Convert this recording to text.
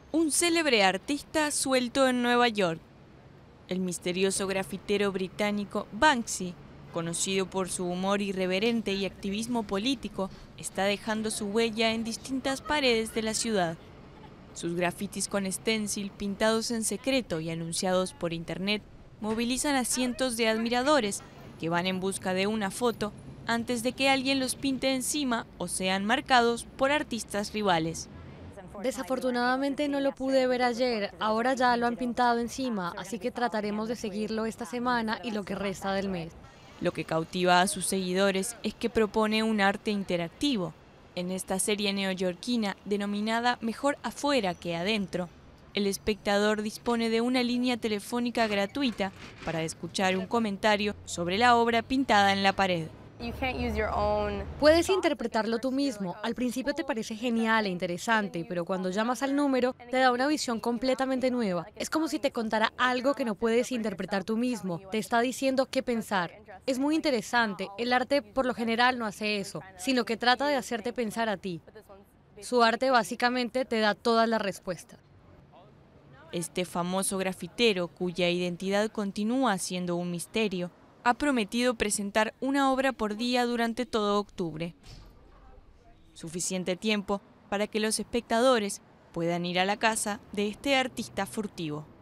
Un célebre artista suelto en Nueva York. El misterioso grafitero británico Banksy, conocido por su humor irreverente y activismo político, está dejando su huella en distintas paredes de la ciudad. Sus grafitis con stencil pintados en secreto y anunciados por internet movilizan a cientos de admiradores que van en busca de una foto antes de que alguien los pinte encima o sean marcados por artistas rivales. Desafortunadamente no lo pude ver ayer, ahora ya lo han pintado encima, así que trataremos de seguirlo esta semana y lo que resta del mes. Lo que cautiva a sus seguidores es que propone un arte interactivo. En esta serie neoyorquina denominada Mejor afuera que adentro, el espectador dispone de una línea telefónica gratuita para escuchar un comentario sobre la obra pintada en la pared. Puedes interpretarlo tú mismo. Al principio te parece genial e interesante, pero cuando llamas al número te da una visión completamente nueva. Es como si te contara algo que no puedes interpretar tú mismo. Te está diciendo qué pensar. Es muy interesante. El arte por lo general no hace eso, sino que trata de hacerte pensar a ti. Su arte básicamente te da todas las respuestas. Este famoso grafitero, cuya identidad continúa siendo un misterio, ha prometido presentar una obra por día durante todo octubre. Suficiente tiempo para que los espectadores puedan ir a la casa de este artista furtivo.